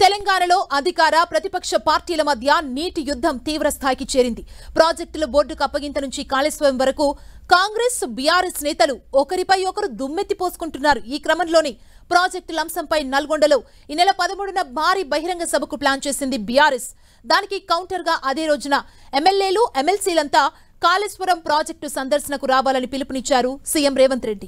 తెలంగాణలో అధికార ప్రతిపక్ష పార్టీల మధ్య నీటి యుద్ధం తీవ్ర స్థాయికి చేరింది. ప్రాజెక్టుల బోర్డుకు అప్పగింత నుంచి కాళేశ్వరం వరకు కాంగ్రెస్ బీఆర్ఎస్ నేతలు ఒకరిపై ఒకరు దుమ్మెత్తి పోసుకుంటున్నారు. ఈ క్రమంలోనే ప్రాజెక్టుల అంశంపై నల్గొండలో ఈ నెల 13న భారీ బహిరంగ సభకు ప్లాన్ చేసింది బీఆర్ఎస్. దానికి కౌంటర్ గా అదే రోజున ఎమ్మెల్యేలు ఎమ్మెల్సీలంతా కాళేశ్వరం ప్రాజెక్టు సందర్శనకు రావాలని పిలుపునిచ్చారు సీఎం రేవంత్ రెడ్డి.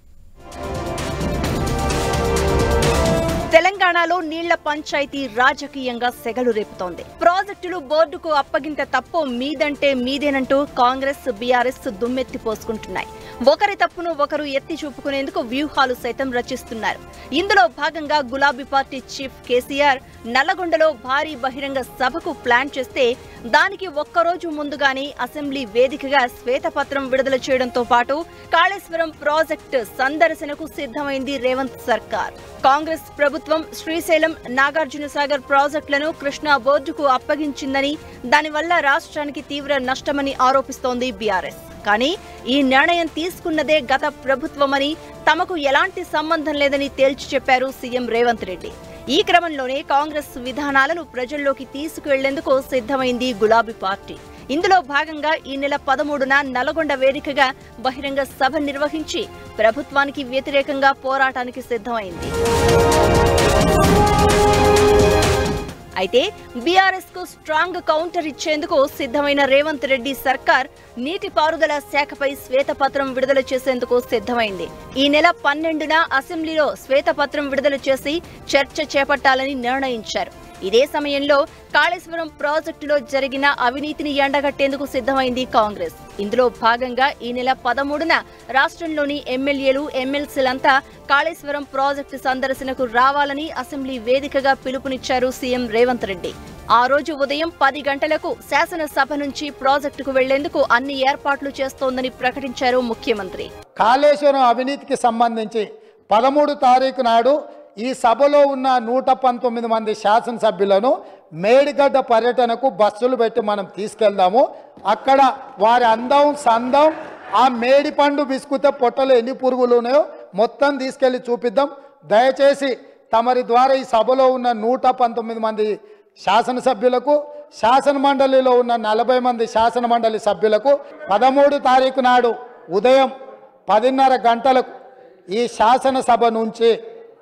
తెలంగాణలో నీళ్ల పంచాయతీ రాజకీయంగా సెగలు రేపుతోంది. ప్రాజెక్టులు బోర్డుకు అప్పగింత తప్పో మీదంటే మీదేనంటూ కాంగ్రెస్ బీఆర్ఎస్ దుమ్మెత్తి పోసుకుంటున్నాయి. ఒకరి తప్పును ఒకరు ఎత్తి చూపుకునేందుకు వ్యూహాలు సైతం రచిస్తున్నారు. ఇందులో భాగంగా గులాబీ పార్టీ చీఫ్ కేసీఆర్ నల్లగొండలో భారీ బహిరంగ సభకు ప్లాన్ చేస్తే దానికి ఒక్కరోజు ముందుగానే అసెంబ్లీ వేదికగా శ్వేతపత్రం విడుదల చేయడంతో పాటు కాళేశ్వరం ప్రాజెక్టు సందర్శనకు సిద్ధమైంది రేవంత్ సర్కార్. కాంగ్రెస్ ప్రభుత్వం శ్రీశైలం, నాగార్జునసాగర్ ప్రాజెక్టులను కృష్ణా బోర్డుకు అప్పగించిందని, దానివల్ల రాష్ట్రానికి తీవ్ర నష్టమని ఆరోపిస్తోంది బీఆర్ఎస్. కానీ ఈ నిర్ణయం తీసుకున్నదే గత ప్రభుత్వమని, తమకు ఎలాంటి సంబంధం లేదని తేల్చి చెప్పారు సీఎం రేవంత్ రెడ్డి. ఈ క్రమంలోనే కాంగ్రెస్ విధానాలను ప్రజల్లోకి తీసుకువెళ్లేందుకు సిద్ధమైంది గులాబీ పార్టీ. ఇందులో భాగంగా ఈ నెల 13న నల్గొండ వేదికగా బహిరంగ సభ నిర్వహించి ప్రభుత్వానికి వ్యతిరేకంగా పోరాటానికి సిద్ధమైంది. అయితే బీఆర్ఎస్ కు స్ట్రాంగ్ కౌంటర్ ఇచ్చేందుకు సిద్ధమైన రేవంత్ రెడ్డి సర్కార్ నీటిపారుదల శాఖపై శ్వేతపత్రం విడుదల చేసేందుకు సిద్ధమైంది. ఈ నెల 12న అసెంబ్లీలో శ్వేతపత్రం విడుదల చేసి చర్చ చేపట్టాలని నిర్ణయించారు. ఇదే సమయంలో కాళేశ్వరం ప్రాజెక్టులో జరిగిన అవినీతిని ఎండగట్టేందుకు సిద్ధమైంది కాంగ్రెస్. ఇందులో భాగంగా ఈ నెల 13న రాష్ట్రంలోని ఎమ్మెల్యేలు ఎమ్మెల్సీలంతా కాళేశ్వరం ప్రాజెక్టు సందర్శనకు రావాలని అసెంబ్లీ వేదికగా పిలుపునిచ్చారు సీఎం రేవంత్ రెడ్డి. ఆ రోజు ఉదయం 10 గంటలకు శాసనసభ నుంచి ప్రాజెక్టుకు వెళ్లేందుకు అన్ని ఏర్పాట్లు చేస్తోందని ప్రకటించారు ముఖ్యమంత్రి. కాళేశ్వరం అవినీతికి సంబంధించి 13 తారీఖు నాడు ఈ సభలో ఉన్న 119 మంది శాసనసభ్యులను మేడిగడ్డ పర్యటనకు బస్సులు పెట్టి మనం తీసుకెళ్దాము. అక్కడ వారి అందం సందం, ఆ మేడి పండు బిస్కుతే పొట్టలు ఎన్ని పురుగులు ఉన్నాయో మొత్తం తీసుకెళ్లి చూపిద్దాం. దయచేసి తమరి ద్వారా ఈ సభలో ఉన్న 119 మంది శాసనసభ్యులకు, శాసన మండలిలో ఉన్న 40 మంది శాసన మండలి సభ్యులకు 13 తారీఖు నాడు ఉదయం 10:30 గంటలకు ఈ శాసనసభ నుంచి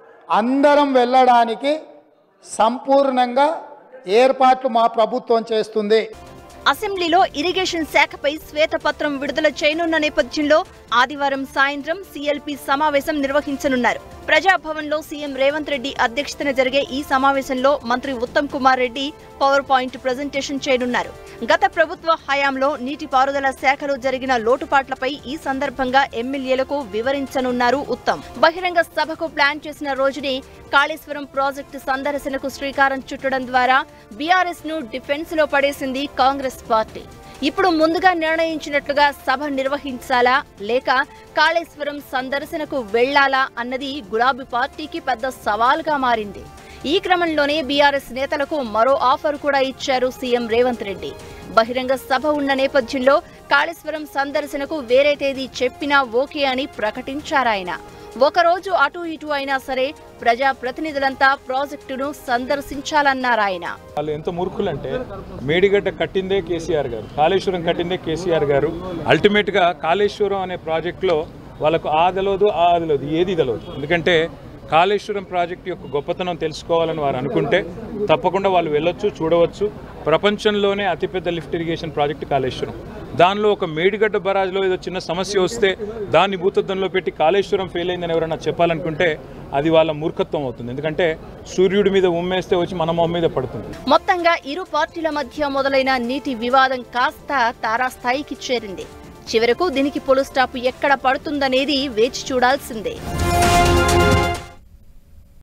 అందరం వెళ్ళడానికి సంపూర్ణంగా ఏర్పాట్లు మా ప్రభుత్వం చేస్తుంది. అసెంబ్లీలో ఇరిగేషన్ శాఖపై శ్వేతపత్రం విడుదల చేయనున్న నేపథ్యంలో ఆదివారం సాయంత్రం సీఎల్పీ సమావేశం నిర్వహించనున్నారు. ప్రజాభవన్లో సీఎం రేవంత్ రెడ్డి అధ్యక్షతన జరిగే ఈ సమావేశంలో మంత్రి Uttam Kumar Reddy PowerPoint presentation చేయనున్నారు. గత ప్రభుత్వ హయాంలో నీటిపారుదల శాఖలో జరిగిన లోటుపాట్లపై ఈ సందర్భంగా ఎమ్మెల్యేలకు వివరించనున్నారు ఉత్తమ్. బహిరంగ సభకు ప్లాన్ చేసిన రోజునే కాళేశ్వరం ప్రాజెక్టు సందర్శనకు శ్రీకారం చుట్టడం ద్వారా బీఆర్ఎస్ ను డిఫెన్స్ లో పడేసింది కాంగ్రెస్ పార్టీ. ఇప్పుడు ముందుగా నిర్ణయించినట్లుగా సభ నిర్వహించాలా లేక కాళేశ్వరం సందర్శనకు వెళ్లాలా అన్నది గులాబీ పార్టీకి పెద్ద సవాల్గా మారింది. ఈ క్రమంలోనే బీఆర్ఎస్ నేతలకు మరో ఆఫర్ కూడా ఇచ్చారు సీఎం రేవంత్ రెడ్డి. బహిరంగ సభ ఉన్న నేపథ్యంలో కాళేశ్వరం సందర్శనకు వేరే తేదీ చెప్పినా ఓకే అని ప్రకటించారాయన. ఒకరోజు అటు ఇటు అయినా సరే ప్రజా ప్రతినిధులంతా ప్రాజెక్టును సందర్శించాలన్నారాయన. వాళ్ళు ఎంత మూర్ఖులంటే మేడిగడ్డ కట్టిందే కేసీఆర్ గారు, కాళేశ్వరం కట్టిందే కేసీఆర్ గారు. అల్టిమేట్ గా కాళేశ్వరం అనే ప్రాజెక్టులో వాళ్ళకు ఆ తెలియదు ఏది తెలియదు. ఎందుకంటే కాళేశ్వరం ప్రాజెక్టు యొక్క గొప్పతనం తెలుసుకోవాలని వారు అనుకుంటే తప్పకుండా వాళ్ళు వెళ్ళొచ్చు, చూడవచ్చు. ప్రపంచంలోనే అతిపెద్ద లిఫ్ట్ ఇరిగేషన్ ప్రాజెక్టు కాళేశ్వరం. దానిలో ఒక మేడిగడ్డ బరాజ్లో ఏదో చిన్న సమస్య వస్తే దాన్ని భూతద్దంలో పెట్టి కాళేశ్వరం ఫెయిల్ అయిందని ఎవరైనా చెప్పాలనుకుంటే అది వాళ్ళ మూర్ఖత్వం అవుతుంది. ఎందుకంటే సూర్యుడి మీద ఉమ్మేస్తే వచ్చి మన మొహం మీద పడుతుంది. మొత్తంగా ఇరు పార్టీల మధ్య మొదలైన నీటి వివాదం కాస్త తారాస్థాయికి చేరింది. చివరకు దీనికి ఫుల్ స్టాప్ ఎక్కడ పడుతుందనేది వేచి చూడాల్సిందే.